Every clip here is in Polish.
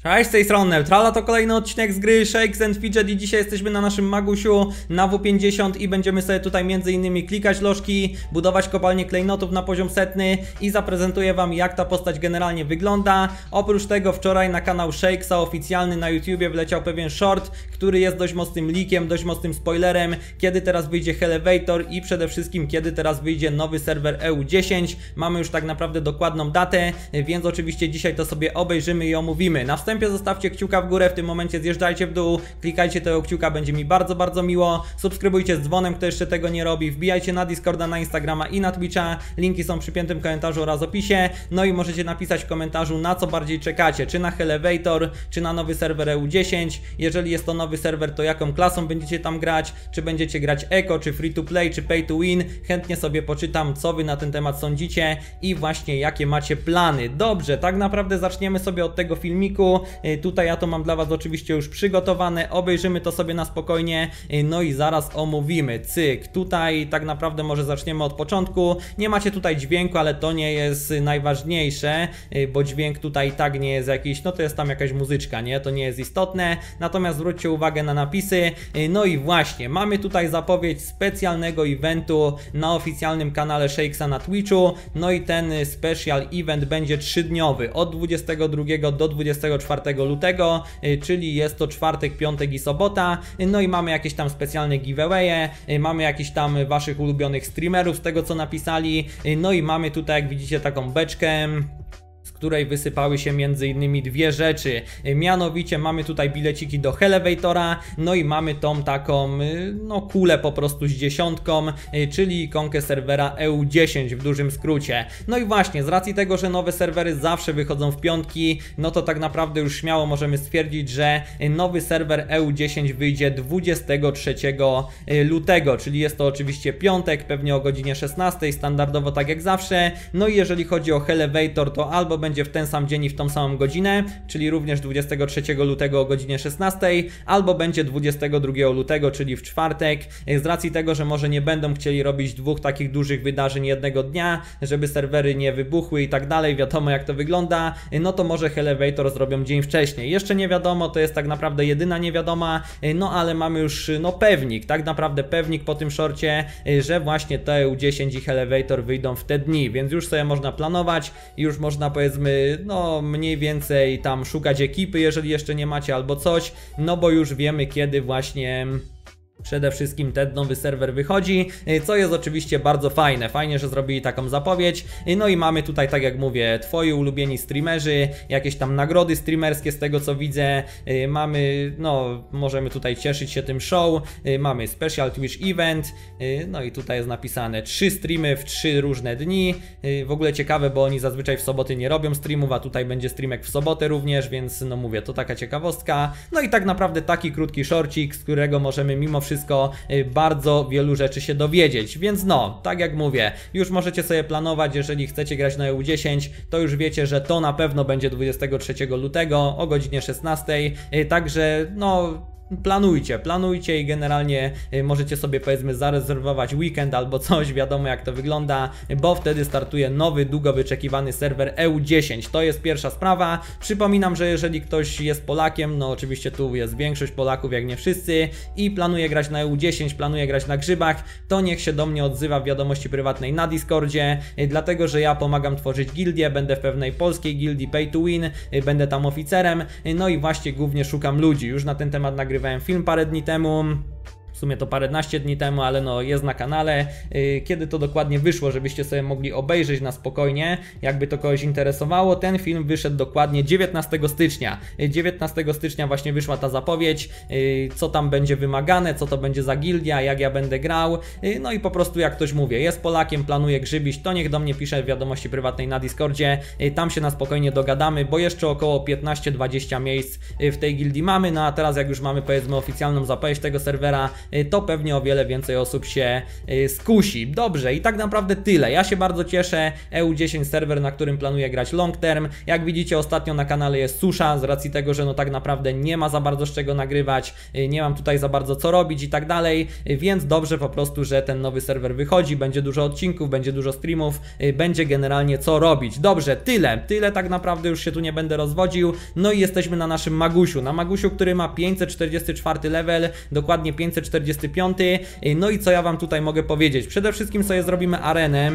Cześć, z tej strony Neutrala, to kolejny odcinek z gry Shakes and Fidget i dzisiaj jesteśmy na naszym Magusiu na W50 i będziemy sobie tutaj m.in. klikać lożki, budować kopalnię klejnotów na poziom setny i zaprezentuję wam, jak ta postać generalnie wygląda. Oprócz tego wczoraj na kanał Shakesa oficjalny na YouTubie wleciał pewien short, który jest dość mocnym leakiem, dość mocnym spoilerem, kiedy teraz wyjdzie Elevator i przede wszystkim kiedy teraz wyjdzie nowy serwer EU10. Mamy już tak naprawdę dokładną datę, więc oczywiście dzisiaj to sobie obejrzymy i omówimy. Na wstępie zostawcie kciuka w górę, w tym momencie zjeżdżajcie w dół, klikajcie tego kciuka, będzie mi bardzo miło. Subskrybujcie z dzwonem, kto jeszcze tego nie robi, wbijajcie na Discorda, na Instagrama i na Twitcha, linki są przy piętym komentarzu oraz opisie. No i możecie napisać w komentarzu, na co bardziej czekacie, czy na Elevator, czy na nowy serwer EU10. Jeżeli jest to nowy serwer, to jaką klasą będziecie tam grać, czy będziecie grać Eco, czy Free to Play, czy Pay to Win. Chętnie sobie poczytam, co wy na ten temat sądzicie i właśnie jakie macie plany. Dobrze, tak naprawdę zaczniemy sobie od tego filmiku. Tutaj ja to mam dla was oczywiście już przygotowane, obejrzymy to sobie na spokojnie, no i zaraz omówimy. Cyk, tutaj tak naprawdę może zaczniemy od początku. Nie macie tutaj dźwięku, ale to nie jest najważniejsze, bo dźwięk tutaj i tak nie jest jakiś, no to jest tam jakaś muzyczka, nie? To nie jest istotne, natomiast zwróćcie uwagę na napisy. No i właśnie, mamy tutaj zapowiedź specjalnego eventu na oficjalnym kanale Shakesa na Twitchu, no i ten special event będzie 3-dniowy, od 22 do 24 lutego, czyli jest to czwartek, piątek i sobota. No i mamy jakieś tam specjalne giveawaye, mamy jakiś tam waszych ulubionych streamerów z tego co napisali, no i mamy tutaj, jak widzicie, taką beczkę, z której wysypały się m.in. dwie rzeczy. Mianowicie mamy tutaj bileciki do Elevatora, no i mamy tą taką no kulę po prostu z dziesiątką, czyli ikonkę serwera EU10 w dużym skrócie. No i właśnie, z racji tego, że nowe serwery zawsze wychodzą w piątki, no to tak naprawdę już śmiało możemy stwierdzić, że nowy serwer EU10 wyjdzie 23 lutego, czyli jest to oczywiście piątek, pewnie o godzinie 16, standardowo tak jak zawsze. No i jeżeli chodzi o Elevator, to albo będzie w ten sam dzień i w tą samą godzinę, czyli również 23 lutego o godzinie 16, albo będzie 22 lutego, czyli w czwartek. Z racji tego, że może nie będą chcieli robić dwóch takich dużych wydarzeń jednego dnia, żeby serwery nie wybuchły i tak dalej, wiadomo jak to wygląda, no to może Elevator zrobią dzień wcześniej. Jeszcze nie wiadomo, to jest tak naprawdę jedyna niewiadoma, no ale mamy już no pewnik, tak naprawdę pewnik po tym shorcie, że właśnie TEU10 i Elevator wyjdą w te dni, więc już sobie można planować, już można powiedzmy no mniej więcej tam szukać ekipy, jeżeli jeszcze nie macie albo coś, no bo już wiemy kiedy właśnie przede wszystkim ten nowy serwer wychodzi, co jest oczywiście bardzo fajne. Fajnie, że zrobili taką zapowiedź. No i mamy tutaj, tak jak mówię, twoi ulubieni streamerzy, jakieś tam nagrody streamerskie z tego co widzę. Mamy, no możemy tutaj cieszyć się tym show. Mamy special Twitch event. No i tutaj jest napisane 3 streamy w 3 różne dni. W ogóle ciekawe, bo oni zazwyczaj w soboty nie robią streamów, a tutaj będzie streamek w sobotę również, więc no mówię, to taka ciekawostka. No i tak naprawdę taki krótki shorcik, z którego możemy mimo wszystko bardzo wielu rzeczy się dowiedzieć, więc no, tak jak mówię, już możecie sobie planować, jeżeli chcecie grać na EU10, to już wiecie, że to na pewno będzie 23 lutego o godzinie 16, także no planujcie i generalnie możecie sobie powiedzmy zarezerwować weekend albo coś, wiadomo jak to wygląda, bo wtedy startuje nowy, długo wyczekiwany serwer EU10. To jest pierwsza sprawa. Przypominam, że jeżeli ktoś jest Polakiem, no oczywiście tu jest większość Polaków, jak nie wszyscy, i planuje grać na EU10, planuje grać na grzybach, to niech się do mnie odzywa w wiadomości prywatnej na Discordzie, dlatego że ja pomagam tworzyć gildię, będę w pewnej polskiej gildii Pay to Win, będę tam oficerem, no i właśnie głównie szukam ludzi. Już na ten temat nagrywałem film parę dni temu. W sumie to paręnaście dni temu, ale no jest na kanale. Kiedy to dokładnie wyszło, żebyście sobie mogli obejrzeć na spokojnie, jakby to kogoś interesowało. Ten film wyszedł dokładnie 19 stycznia. 19 stycznia właśnie wyszła ta zapowiedź, co tam będzie wymagane, co to będzie za gildia, jak ja będę grał. No i po prostu jak ktoś mówię, jest Polakiem, planuje grzybić, to niech do mnie pisze w wiadomości prywatnej na Discordzie. Tam się na spokojnie dogadamy, bo jeszcze około 15-20 miejsc w tej gildii mamy. No a teraz jak już mamy powiedzmy oficjalną zapowiedź tego serwera, to pewnie o wiele więcej osób się skusi. Dobrze, i tak naprawdę tyle. Ja się bardzo cieszę. EU10 serwer, na którym planuję grać long term. Jak widzicie, ostatnio na kanale jest susza, z racji tego, że no tak naprawdę nie ma za bardzo z czego nagrywać, nie mam tutaj za bardzo co robić i tak dalej, więc dobrze po prostu, że ten nowy serwer wychodzi, będzie dużo odcinków, będzie dużo streamów, będzie generalnie co robić. Dobrze, tyle tak naprawdę, już się tu nie będę rozwodził. No i jesteśmy na naszym Magusiu, który ma 544 level, dokładnie 545. No i co ja wam tutaj mogę powiedzieć? Przede wszystkim sobie zrobimy arenę,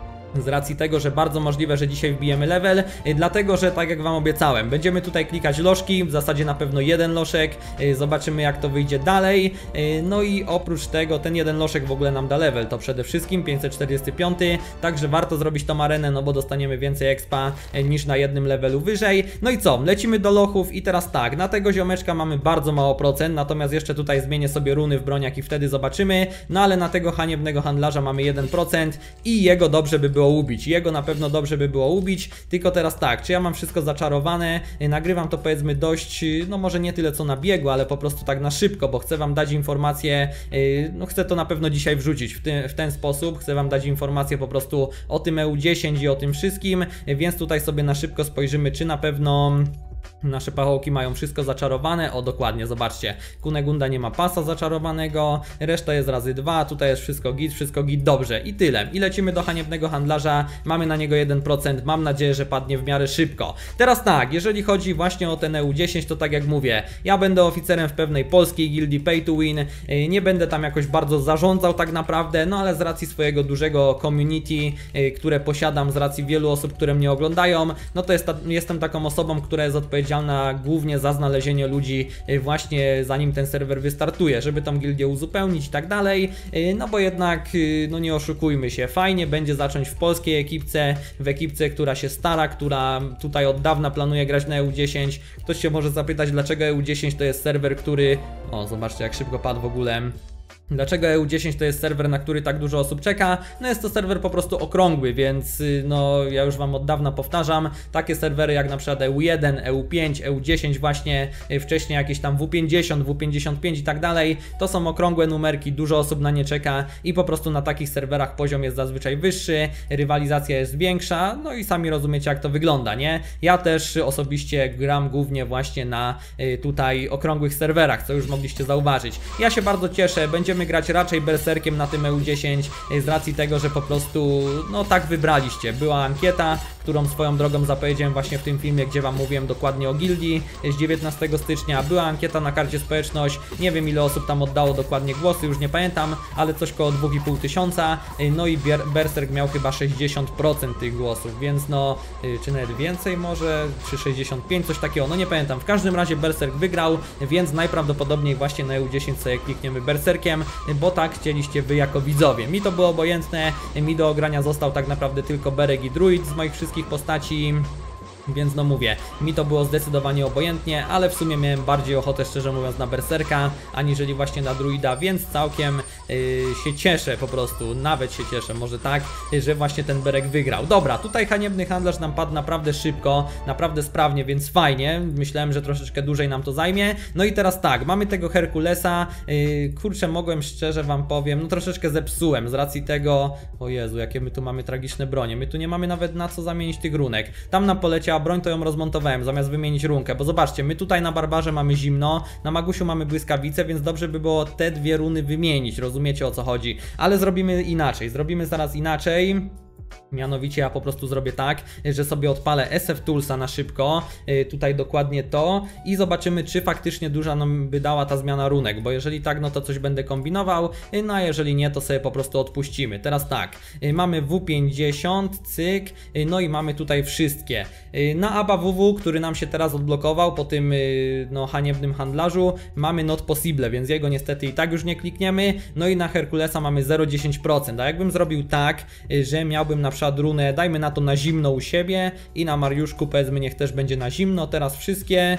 z racji tego, że bardzo możliwe, że dzisiaj wbijemy level, dlatego, że tak jak wam obiecałem, będziemy tutaj klikać lożki, w zasadzie na pewno jeden loszek, zobaczymy jak to wyjdzie dalej, no i oprócz tego ten jeden loszek w ogóle nam da level, to przede wszystkim 545, także warto zrobić tą arenę, no bo dostaniemy więcej expa niż na jednym levelu wyżej. No i co, lecimy do lochów i teraz tak, na tego ziomeczka mamy bardzo mało procent, natomiast jeszcze tutaj zmienię sobie runy w broniach i wtedy zobaczymy, no ale na tego haniebnego handlarza mamy 1% i jego dobrze by było ubić. Jego na pewno dobrze by było ubić, tylko teraz tak, czy ja mam wszystko zaczarowane, nagrywam to powiedzmy dość, no może nie tyle co na biegu, ale po prostu tak na szybko, bo chcę wam dać informacje, no chcę to na pewno dzisiaj wrzucić w ten sposób, chcę wam dać informacje po prostu o tym EU10 i o tym wszystkim, więc tutaj sobie na szybko spojrzymy, czy na pewno nasze pachołki mają wszystko zaczarowane. O, dokładnie, zobaczcie, Kunegunda nie ma pasa zaczarowanego, reszta jest razy 2, tutaj jest wszystko git, dobrze i tyle. I lecimy do haniebnego handlarza, mamy na niego 1%, mam nadzieję, że padnie w miarę szybko. Teraz tak, jeżeli chodzi właśnie o ten EU10, to tak jak mówię, ja będę oficerem w pewnej polskiej gildii Pay to Win, nie będę tam jakoś bardzo zarządzał tak naprawdę, no ale z racji swojego dużego community, które posiadam, z racji wielu osób, które mnie oglądają, no to jestem taką osobą, która jest odpowiedzialna głównie za znalezienie ludzi właśnie zanim ten serwer wystartuje, żeby tą gildię uzupełnić i tak dalej, no bo jednak, no nie oszukujmy się, fajnie będzie zacząć w polskiej ekipce, w ekipce, która się stara, która tutaj od dawna planuje grać na EU10. Ktoś się może zapytać, dlaczego EU10 to jest serwer, który... O, zobaczcie jak szybko padł w ogóle. Dlaczego EU10 to jest serwer, na który tak dużo osób czeka? No jest to serwer po prostu okrągły, więc no ja już wam od dawna powtarzam, takie serwery jak na przykład EU1, EU5, EU10 właśnie, wcześniej jakieś tam W50, W55 i tak dalej, to są okrągłe numerki, dużo osób na nie czeka i po prostu na takich serwerach poziom jest zazwyczaj wyższy, rywalizacja jest większa, no i sami rozumiecie jak to wygląda, nie? Ja też osobiście gram głównie właśnie na tutaj okrągłych serwerach, co już mogliście zauważyć. Ja się bardzo cieszę, będziemy grać raczej berserkiem na tym EU10 z racji tego, że po prostu no tak wybraliście. Była ankieta, którą swoją drogą zapowiedziałem właśnie w tym filmie, gdzie wam mówiłem dokładnie o gildii z 19 stycznia. Była ankieta na karcie społeczność, nie wiem ile osób tam oddało dokładnie głosy, już nie pamiętam, ale coś koło 2500, no i berserk miał chyba 60% tych głosów, więc no, czy nawet więcej może, czy 65, coś takiego, no nie pamiętam. W każdym razie berserk wygrał, więc najprawdopodobniej właśnie na EU10 sobie klikniemy berserkiem, bo tak chcieliście wy jako widzowie. Mi to było obojętne, mi do ogrania został tak naprawdę tylko Berek i Druid z moich wszystkich postaci. Więc no mówię, mi to było zdecydowanie obojętnie, ale w sumie miałem bardziej ochotę, szczerze mówiąc, na berserka, aniżeli właśnie na druida, więc całkiem się cieszę po prostu, nawet się cieszę, może tak, że właśnie ten Berek wygrał. Dobra, tutaj haniebny handlarz nam padł naprawdę szybko, naprawdę sprawnie, więc fajnie, myślałem, że troszeczkę dłużej nam to zajmie. No i teraz tak, mamy tego Herkulesa, kurczę, mogłem, szczerze wam powiem, no troszeczkę zepsułem z racji tego, o Jezu, jakie my tu mamy tragiczne bronie, my tu nie mamy nawet na co zamienić tych runek, tam nam poleciała broń, to ją rozmontowałem zamiast wymienić runkę, bo zobaczcie, my tutaj na barbarze mamy zimno, na magusiu mamy błyskawice, więc dobrze by było te dwie runy wymienić, rozumiecie o co chodzi, ale zrobimy inaczej, zrobimy zaraz inaczej. Mianowicie ja po prostu zrobię tak, że sobie odpalę SF Toolsa na szybko, tutaj dokładnie to i zobaczymy, czy faktycznie duża nam by dała ta zmiana runek, bo jeżeli tak, no to coś będę kombinował, no a jeżeli nie, to sobie po prostu odpuścimy. Teraz tak, mamy W50, cyk, no i mamy tutaj wszystkie. Na ABA WW, który nam się teraz odblokował po tym no haniebnym handlarzu, mamy Not Possible, więc jego niestety i tak już nie klikniemy, no i na Herkulesa mamy 0,10%, a jakbym zrobił tak, że miałbym na przykład runę, dajmy na to na zimno u siebie i na Mariuszku powiedzmy niech też będzie na zimno, teraz wszystkie.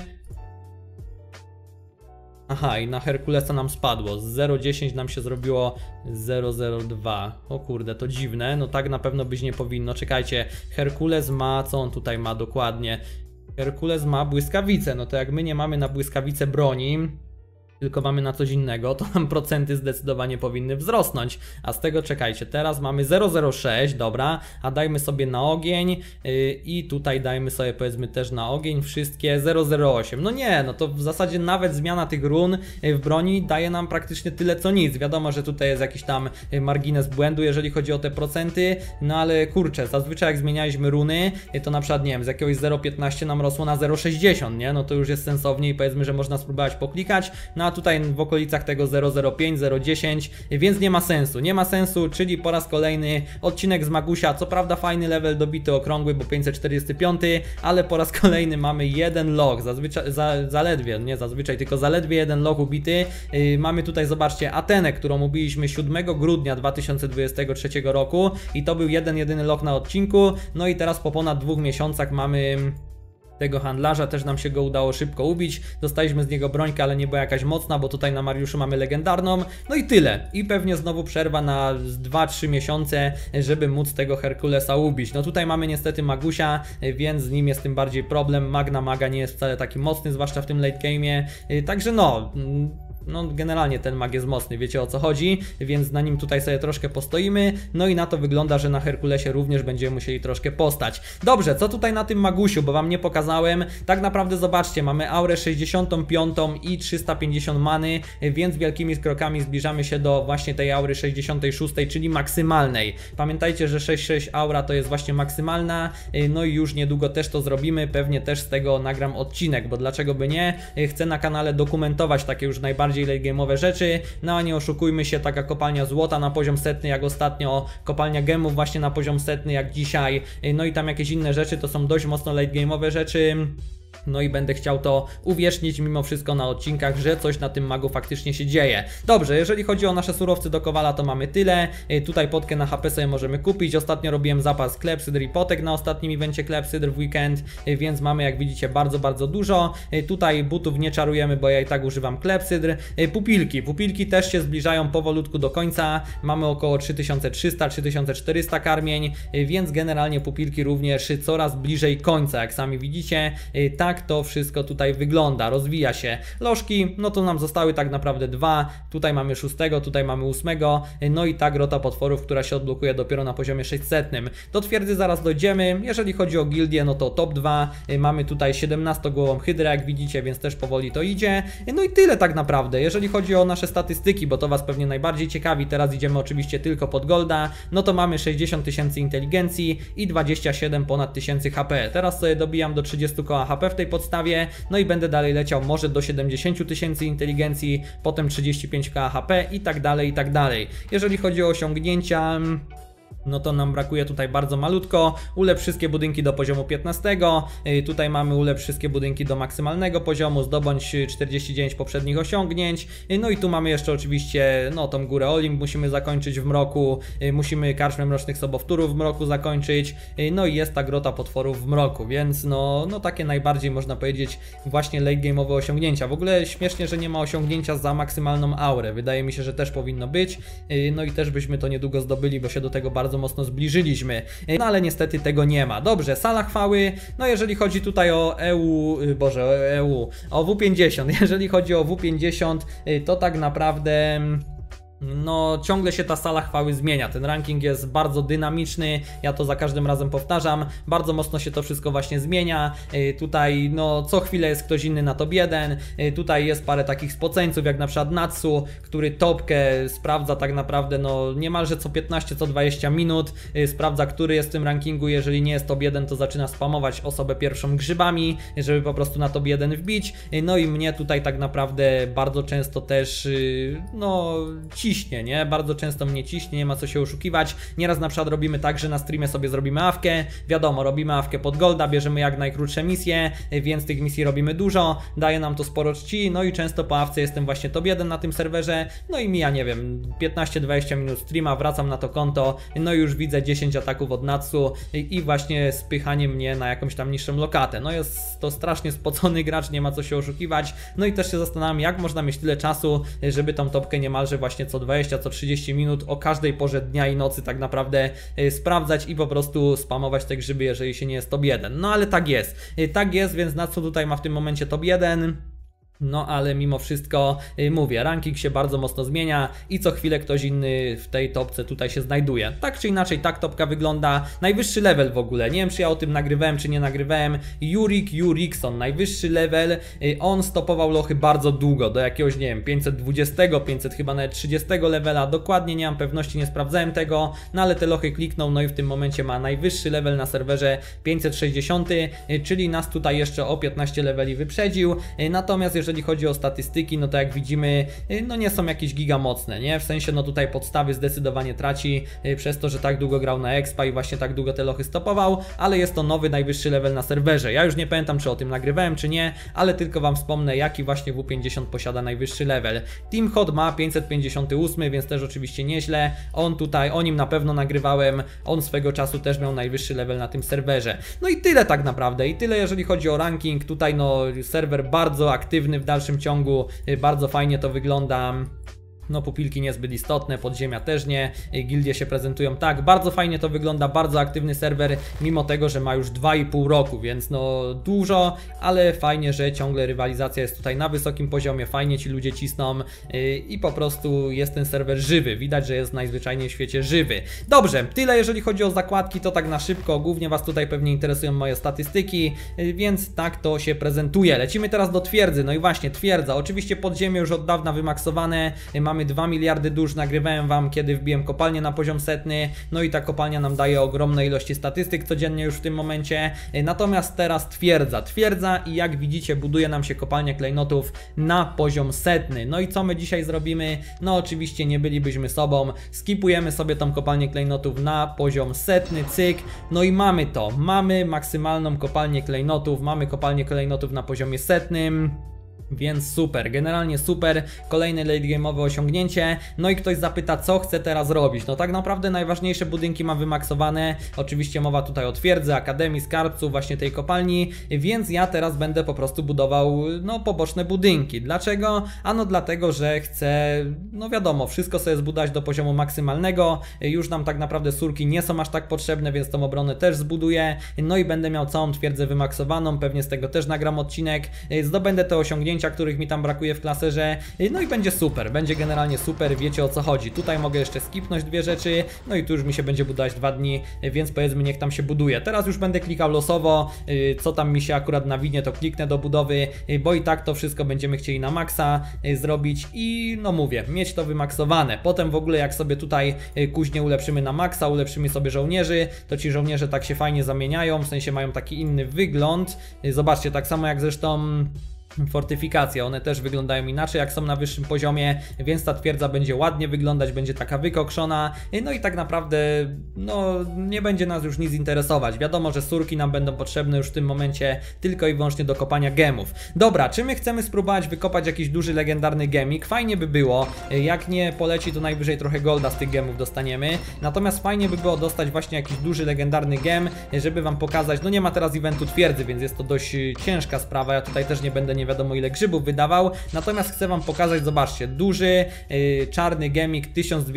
Aha, i na Herkulesa nam spadło, z 0,10 nam się zrobiło 0,02, o kurde, to dziwne, no tak na pewno być nie powinno, czekajcie, Herkules ma, co on tutaj ma dokładnie? Herkules ma błyskawice, no to jak my nie mamy na błyskawice broni, tylko mamy na coś innego, to nam procenty zdecydowanie powinny wzrosnąć. A z tego czekajcie, teraz mamy 0,06, dobra, a dajmy sobie na ogień i tutaj dajmy sobie powiedzmy też na ogień wszystkie 0,08. No nie, no to w zasadzie nawet zmiana tych run w broni daje nam praktycznie tyle co nic. Wiadomo, że tutaj jest jakiś tam margines błędu, jeżeli chodzi o te procenty, no ale kurczę, zazwyczaj jak zmienialiśmy runy, to na przykład nie wiem, z jakiegoś 0,15 nam rosło na 0,60, nie? No to już jest sensownie i powiedzmy, że można spróbować poklikać, no a tutaj w okolicach tego 0,05, 0,10, więc nie ma sensu, czyli po raz kolejny odcinek z Magusia, co prawda fajny level dobity okrągły, bo 545, ale po raz kolejny mamy jeden log, tylko zaledwie jeden log ubity. Mamy tutaj, zobaczcie, Atenę, którą ubiliśmy 7 grudnia 2023 roku i to był jedyny log na odcinku, no i teraz po ponad 2 miesiącach mamy tego handlarza, też nam się go udało szybko ubić, dostaliśmy z niego brońkę, ale nie była jakaś mocna, bo tutaj na Mariuszu mamy legendarną, no i tyle. I pewnie znowu przerwa na 2-3 miesiące, żeby móc tego Herkulesa ubić. No tutaj mamy niestety Magusia, więc z nim jest tym bardziej problem. Maga nie jest wcale taki mocny, zwłaszcza w tym late game'ie, także no generalnie ten mag jest mocny, wiecie o co chodzi, więc na nim tutaj sobie troszkę postoimy, no i na to wygląda, że na Herkulesie również będziemy musieli troszkę postać. Dobrze, co tutaj na tym Magusiu, bo wam nie pokazałem, tak naprawdę zobaczcie, mamy aurę 65 i 350 many, więc wielkimi krokami zbliżamy się do właśnie tej aury 66, czyli maksymalnej. Pamiętajcie, że 6,6 aura to jest właśnie maksymalna, no i już niedługo też to zrobimy, pewnie też z tego nagram odcinek, bo dlaczego by nie, chcę na kanale dokumentować takie już najbardziej late game'owe rzeczy, no a nie oszukujmy się, taka kopalnia złota na poziom setny jak ostatnio, kopalnia gemów właśnie na poziom setny jak dzisiaj, no i tam jakieś inne rzeczy, to są dość mocno late game'owe rzeczy. No i będę chciał to uwiecznić mimo wszystko na odcinkach, że coś na tym magu faktycznie się dzieje. Dobrze, jeżeli chodzi o nasze surowce do kowala, to mamy tyle. Tutaj potkę na HP sobie możemy kupić. Ostatnio robiłem zapas klepsydr i potek na ostatnim evencie klepsydr w weekend, więc mamy, jak widzicie, bardzo dużo. Tutaj butów nie czarujemy, bo ja i tak używam klepsydr. Pupilki też się zbliżają powolutku do końca. Mamy około 3300-3400 karmień, więc generalnie pupilki również coraz bliżej końca, jak sami widzicie. Tak to wszystko tutaj wygląda, rozwija się. Lożki, no to nam zostały tak naprawdę 2, tutaj mamy 6, tutaj mamy 8, no i ta grota potworów, która się odblokuje dopiero na poziomie 600. Do twierdzy zaraz dojdziemy. Jeżeli chodzi o gildię, no to top 2, mamy tutaj 17-głową hydrę, jak widzicie, więc też powoli to idzie. No i tyle tak naprawdę, jeżeli chodzi o nasze statystyki, bo to was pewnie najbardziej ciekawi, teraz idziemy oczywiście tylko pod golda, no to mamy 60 000 inteligencji i 27 ponad tysięcy HP. Teraz sobie dobijam do 30 koła HP w tej podstawie, no i będę dalej leciał może do 70 000 inteligencji, potem 35 koła HP i tak dalej, i tak dalej. Jeżeli chodzi o osiągnięcia, no to nam brakuje tutaj bardzo malutko. Ulepsz wszystkie budynki do poziomu 15. Tutaj mamy ulepsz wszystkie budynki do maksymalnego poziomu, zdobądź 49 poprzednich osiągnięć. No i tu mamy jeszcze oczywiście, no tą górę Olimp musimy zakończyć w mroku, musimy karczmę mrocznych sobowtórów w mroku zakończyć. No i jest ta grota potworów w mroku, więc no takie najbardziej można powiedzieć właśnie late game'owe osiągnięcia. W ogóle śmiesznie, że nie ma osiągnięcia za maksymalną aurę. Wydaje mi się, że też powinno być. No i też byśmy to niedługo zdobyli, bo się do tego bardzo mocno zbliżyliśmy, no ale niestety tego nie ma. Dobrze, sala chwały, no jeżeli chodzi tutaj o o W50, jeżeli chodzi o W50, to tak naprawdę no ciągle się ta sala chwały zmienia, ten ranking jest bardzo dynamiczny, ja to za każdym razem powtarzam, bardzo mocno się to wszystko właśnie zmienia, tutaj no co chwilę jest ktoś inny na top 1, tutaj jest parę takich spoceńców jak na przykład Natsu, który topkę sprawdza tak naprawdę no niemalże co 15, co 20 minut, sprawdza który jest w tym rankingu, jeżeli nie jest top 1 to zaczyna spamować osobę pierwszą grzybami, żeby po prostu na top 1 wbić, no i mnie tutaj tak naprawdę bardzo często też no ciśnie, nie? Bardzo często mnie ciśnie, nie ma co się oszukiwać. Nieraz na przykład robimy tak, że na streamie sobie zrobimy awkę, wiadomo, robimy awkę pod golda, bierzemy jak najkrótsze misje, więc tych misji robimy dużo, daje nam to sporo czci, no i często po awce jestem właśnie top 1 na tym serwerze, no i mija, nie wiem, 15-20 minut streama, wracam na to konto, no i już widzę 10 ataków od Natsu i właśnie spychanie mnie na jakąś tam niższą lokatę. No jest to strasznie spocony gracz, nie ma co się oszukiwać, no i też się zastanawiam, jak można mieć tyle czasu, żeby tą topkę niemalże właśnie co 20, co 30 minut o każdej porze dnia i nocy tak naprawdę sprawdzać i po prostu spamować te grzyby, jeżeli się nie jest top 1. No ale tak jest, więc Natsu tutaj ma w tym momencie top 1. No ale mimo wszystko mówię, ranking się bardzo mocno zmienia i co chwilę ktoś inny w tej topce tutaj się znajduje. Tak czy inaczej, tak topka wygląda. Najwyższy level w ogóle, nie wiem czy ja o tym nagrywałem czy nie nagrywałem. Jurikson, najwyższy level, on stopował lochy bardzo długo, do jakiegoś nie wiem 520, 500 chyba nawet 30 levela, dokładnie nie mam pewności, nie sprawdzałem tego, no ale te lochy kliknął, no i w tym momencie ma najwyższy level na serwerze 560, czyli nas tutaj jeszcze o 15 leveli wyprzedził. Natomiast jeżeli chodzi o statystyki, no to jak widzimy, no nie są jakieś giga mocne, nie? W sensie no tutaj podstawy zdecydowanie traci przez to, że tak długo grał na expa i właśnie tak długo te lochy stopował, ale jest to nowy najwyższy level na serwerze. Ja już nie pamiętam czy o tym nagrywałem czy nie, ale tylko wam wspomnę jaki właśnie W50 posiada najwyższy level. Team Hot ma 558, więc też oczywiście nieźle. On tutaj, o nim na pewno nagrywałem, on swego czasu też miał najwyższy level na tym serwerze. No i tyle tak naprawdę, i tyle jeżeli chodzi o ranking. Tutaj no serwer bardzo aktywny w dalszym ciągu, bardzo fajnie to wygląda. No pupilki niezbyt istotne, podziemia też nie, gildie się prezentują tak, bardzo fajnie to wygląda, bardzo aktywny serwer, mimo tego, że ma już 2,5 roku, więc no dużo, ale fajnie, że ciągle rywalizacja jest tutaj na wysokim poziomie, fajnie ci ludzie cisną i po prostu jest ten serwer żywy, widać, że jest najzwyczajniej w świecie żywy. Dobrze, tyle jeżeli chodzi o zakładki, to tak na szybko, głównie was tutaj pewnie interesują moje statystyki, więc tak to się prezentuje. Lecimy teraz do twierdzy, no i właśnie twierdza, oczywiście podziemie już od dawna wymaksowane, mamy 2 miliardy dusz, nagrywałem wam kiedy wbiłem kopalnię na poziom setny, no i ta kopalnia nam daje ogromne ilości statystyk codziennie już w tym momencie, natomiast teraz twierdza i jak widzicie buduje nam się kopalnia klejnotów na poziom setny. No i co my dzisiaj zrobimy? No oczywiście nie bylibyśmy sobą, skipujemy sobie tą kopalnię klejnotów na poziom setny, cyk, no i mamy to, mamy maksymalną kopalnię klejnotów, mamy kopalnię klejnotów na poziomie setnym. Więc super, generalnie super, kolejne late game'owe osiągnięcie. No i ktoś zapyta, co chcę teraz robić. No tak naprawdę najważniejsze budynki mam wymaksowane. Oczywiście mowa tutaj o twierdzy, akademii, skarbcu, właśnie tej kopalni. Więc ja teraz będę po prostu budował, no, poboczne budynki. Dlaczego? Ano dlatego, że chcę, no wiadomo, wszystko sobie zbudować do poziomu maksymalnego. Już nam tak naprawdę surki nie są aż tak potrzebne, więc tą obronę też zbuduję. No i będę miał całą twierdzę wymaksowaną, pewnie z tego też nagram odcinek. Zdobędę te osiągnięcia, których mi tam brakuje w klaserze, no i będzie super, będzie generalnie super, wiecie o co chodzi. Tutaj mogę jeszcze skipnąć dwie rzeczy, no i tu już mi się będzie budować 2 dni, więc powiedzmy niech tam się buduje. Teraz już będę klikał losowo, co tam mi się akurat nawinie, to kliknę do budowy, bo i tak to wszystko będziemy chcieli na maksa zrobić i no mówię, mieć to wymaksowane. Potem w ogóle jak sobie tutaj kuźnie ulepszymy na maksa, ulepszymy sobie żołnierzy, to ci żołnierze tak się fajnie zamieniają, w sensie mają taki inny wygląd. Zobaczcie, tak samo jak zresztą fortyfikacje, one też wyglądają inaczej jak są na wyższym poziomie, więc ta twierdza będzie ładnie wyglądać, będzie taka wykokszona, no i tak naprawdę no nie będzie nas już nic interesować. Wiadomo, że surki nam będą potrzebne już w tym momencie tylko i wyłącznie do kopania gemów. Dobra, czy my chcemy spróbować wykopać jakiś duży legendarny gemik? Fajnie by było, jak nie poleci to najwyżej trochę golda z tych gemów dostaniemy, natomiast fajnie by było dostać właśnie jakiś duży legendarny gem, żeby wam pokazać, no nie ma teraz eventu twierdzy, więc jest to dość ciężka sprawa, ja tutaj też nie będę nie wiadomo ile grzybów wydawał, natomiast chcę wam pokazać, zobaczcie, duży czarny gemik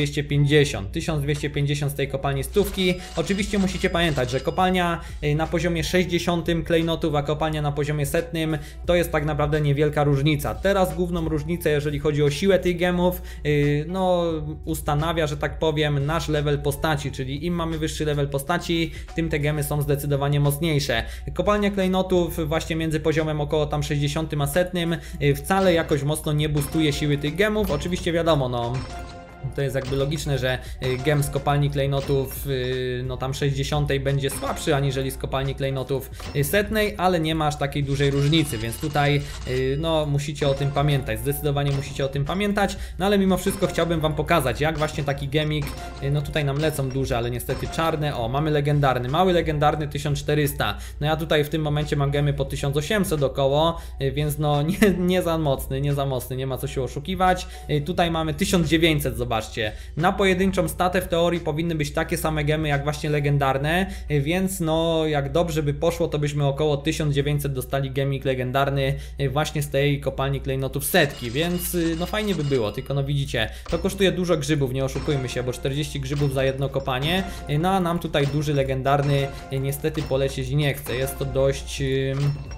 1250 z tej kopalni stówki. Oczywiście musicie pamiętać, że kopalnia na poziomie 60 klejnotów, a kopalnia na poziomie setnym to jest tak naprawdę niewielka różnica. Teraz główną różnicę, jeżeli chodzi o siłę tych gemów, no ustanawia, że tak powiem, nasz level postaci, czyli im mamy wyższy level postaci, tym te gemy są zdecydowanie mocniejsze. Kopalnia klejnotów właśnie między poziomem około tam 60 a setnym wcale jakoś mocno nie boostuje siły tych gemów. Oczywiście wiadomo, no to jest jakby logiczne, że gem z kopalni klejnotów no tam 60 będzie słabszy aniżeli z kopalni klejnotów setnej, ale nie ma aż takiej dużej różnicy, więc tutaj no musicie o tym pamiętać, zdecydowanie musicie o tym pamiętać, no ale mimo wszystko chciałbym wam pokazać, jak właśnie taki gemik, no tutaj nam lecą duże, ale niestety czarne, o mamy legendarny, mały legendarny 1400, no ja tutaj w tym momencie mam gemy po 1800 około, więc no nie za mocny, nie ma co się oszukiwać, tutaj mamy 1900, zobaczcie, na pojedynczą statę w teorii powinny być takie same gemy jak właśnie legendarne, więc no jak dobrze by poszło, to byśmy około 1900 dostali gemik legendarny właśnie z tej kopalni klejnotów setki, więc no fajnie by było, tylko no widzicie, to kosztuje dużo grzybów, nie oszukujmy się, bo 40 grzybów za jedno kopanie, no a nam tutaj duży legendarny niestety polecieć nie chce, jest to dość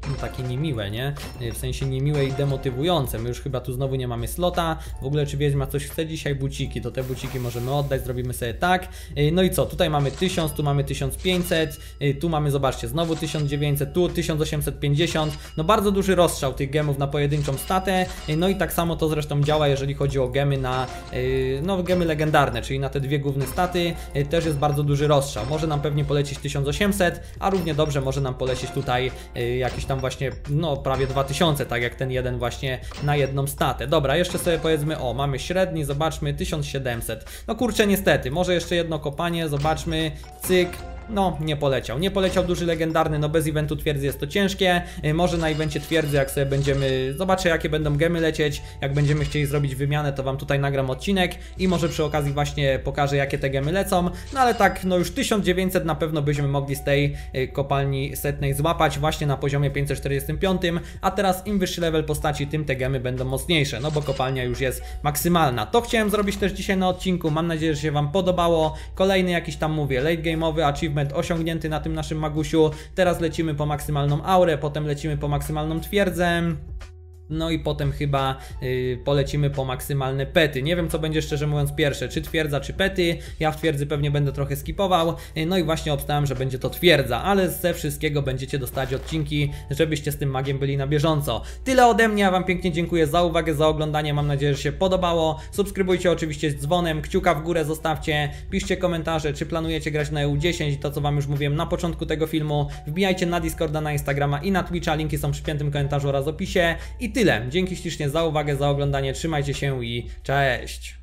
takie niemiłe, nie? W sensie niemiłe i demotywujące. My już chyba tu znowu nie mamy slota. W ogóle czy wiedźma coś chce dzisiaj? Buciki, to te buciki możemy oddać, zrobimy sobie tak. No i co? Tutaj mamy 1000, tu mamy 1500, tu mamy, zobaczcie, znowu 1900, tu 1850. No bardzo duży rozstrzał tych gemów na pojedynczą statę. No i tak samo to zresztą działa, jeżeli chodzi o gemy na, no gemy legendarne, czyli na te dwie główne staty. Też jest bardzo duży rozstrzał. Może nam pewnie polecieć 1800, a równie dobrze może nam polecieć tutaj jakiś tam właśnie, no prawie 2000, tak jak ten jeden właśnie na jedną statę. Dobra, jeszcze sobie powiedzmy, o, mamy średni, zobaczmy, 1700. No kurczę, niestety, może jeszcze jedno kopanie, zobaczmy, cyk. No, nie poleciał duży legendarny, no bez eventu twierdzy jest to ciężkie. Może na evencie twierdzy, jak sobie będziemy, zobaczę jakie będą gemy lecieć, jak będziemy chcieli zrobić wymianę, to wam tutaj nagram odcinek i może przy okazji właśnie pokażę jakie te gemy lecą. No ale tak, no już 1900 na pewno byśmy mogli z tej kopalni setnej złapać właśnie na poziomie 545, a teraz im wyższy level postaci, tym te gemy będą mocniejsze, no bo kopalnia już jest maksymalna. To chciałem zrobić też dzisiaj na odcinku, mam nadzieję, że się wam podobało. Kolejny jakiś tam, mówię, late game'owy achievement osiągnięty na tym naszym Magusiu. Teraz lecimy po maksymalną aurę, potem lecimy po maksymalną twierdzę. No i potem chyba polecimy po maksymalne pety. Nie wiem co będzie szczerze mówiąc pierwsze, czy twierdza, czy pety. Ja w twierdzy pewnie będę trochę skipował. No i właśnie obstałem, że będzie to twierdza, ale ze wszystkiego będziecie dostać odcinki, żebyście z tym magiem byli na bieżąco. Tyle ode mnie, ja wam pięknie dziękuję za uwagę, za oglądanie. Mam nadzieję, że się podobało. Subskrybujcie oczywiście z dzwonem, kciuka w górę zostawcie, piszcie komentarze, czy planujecie grać na EU10 i to co wam już mówiłem na początku tego filmu. Wbijajcie na Discorda, na Instagrama i na Twitcha, linki są w przypiętym komentarzu oraz opisie. I tyle. Dzięki ślicznie za uwagę, za oglądanie, trzymajcie się i cześć!